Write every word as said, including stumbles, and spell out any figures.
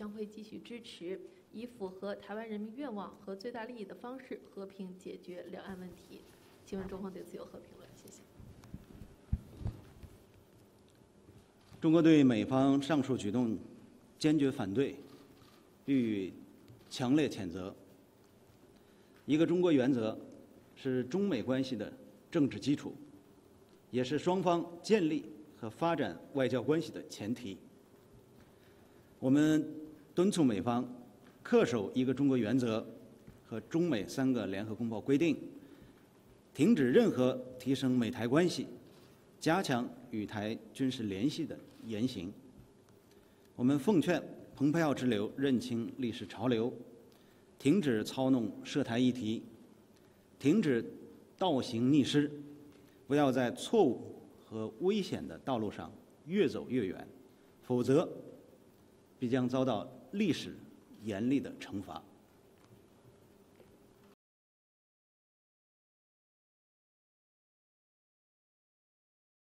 将会继续支持，以符合台湾人民愿望和最大利益的方式和平解决两岸问题。请问中方对此有何评论？谢谢。 中国对美方上述举动坚决反对，予以强烈谴责。一个中国原则是中美关系的政治基础，也是双方建立和发展外交关系的前提。我们敦促美方恪守一个中国原则和中美三个联合公报规定，停止任何提升美台关系、加强与台军事联系的言行。我们奉劝蓬佩奥之流认清历史潮流，停止操弄涉台议题，停止倒行逆施，不要在错误和危险的道路上越走越远，否则必将遭到历史严厉的惩罚。